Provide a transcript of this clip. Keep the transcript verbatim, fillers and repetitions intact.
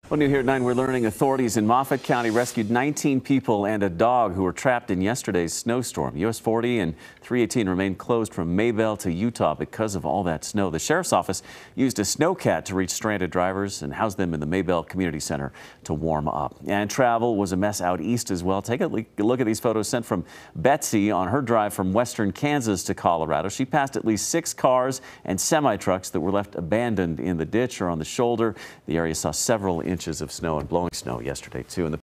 Well, new here at nine, we're learning authorities in Moffat County rescued nineteen people and a dog who were trapped in yesterday's snowstorm. U S forty and three eighteen remain closed from Maybell to Utah because of all that snow. The sheriff's office used a snowcat to reach stranded drivers and house them in the Maybell Community Center to warm up. And travel was a mess out east as well. Take a look at these photos sent from Betsy on her drive from western Kansas to Colorado. She passed at least six cars and semi-trucks that were left abandoned in the ditch or on the shoulder. The area saw several inches of snow and blowing snow yesterday, too. And the